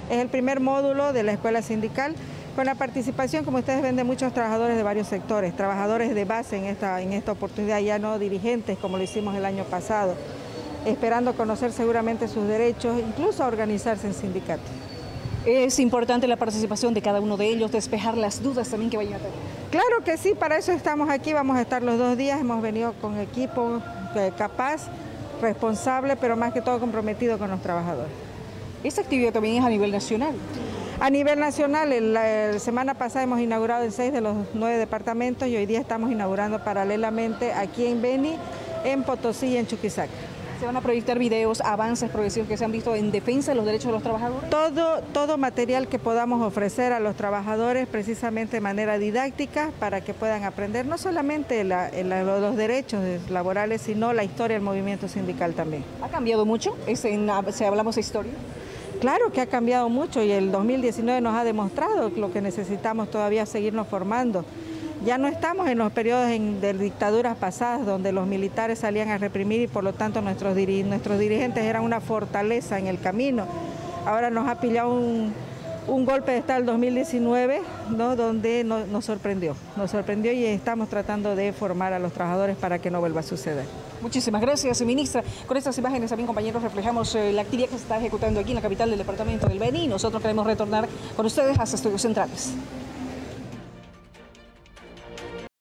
Es el primer módulo de la escuela sindical, con la participación, como ustedes ven, de muchos trabajadores de varios sectores, trabajadores de base en esta oportunidad, ya no dirigentes como lo hicimos el año pasado, esperando conocer seguramente sus derechos, incluso a organizarse en sindicatos. Es importante la participación de cada uno de ellos, despejar las dudas también que vayan a tener. Claro que sí, para eso estamos aquí, vamos a estar los 2 días, hemos venido con equipo capaz, responsable, pero más que todo comprometido con los trabajadores. Esta actividad también es a nivel nacional. A nivel nacional, la semana pasada hemos inaugurado en 6 de los 9 departamentos y hoy día estamos inaugurando paralelamente aquí en Beni, en Potosí y en Chuquisaca. ¿Se van a proyectar videos, avances progresivos que se han visto en defensa de los derechos de los trabajadores? Todo material que podamos ofrecer a los trabajadores precisamente de manera didáctica para que puedan aprender no solamente los derechos laborales, sino la historia del movimiento sindical también. ¿Ha cambiado mucho si hablamos de historia? Claro que ha cambiado mucho y el 2019 nos ha demostrado lo que necesitamos todavía seguirnos formando. Ya no estamos en los periodos de dictaduras pasadas donde los militares salían a reprimir y por lo tanto nuestros dirigentes eran una fortaleza en el camino. Ahora nos ha pillado un golpe de estado el 2019, ¿no? Donde nos sorprendió y estamos tratando de formar a los trabajadores para que no vuelva a suceder. Muchísimas gracias, ministra. Con estas imágenes también, compañeros, reflejamos la actividad que se está ejecutando aquí en la capital del departamento del Beni y nosotros queremos retornar con ustedes a los estudios centrales.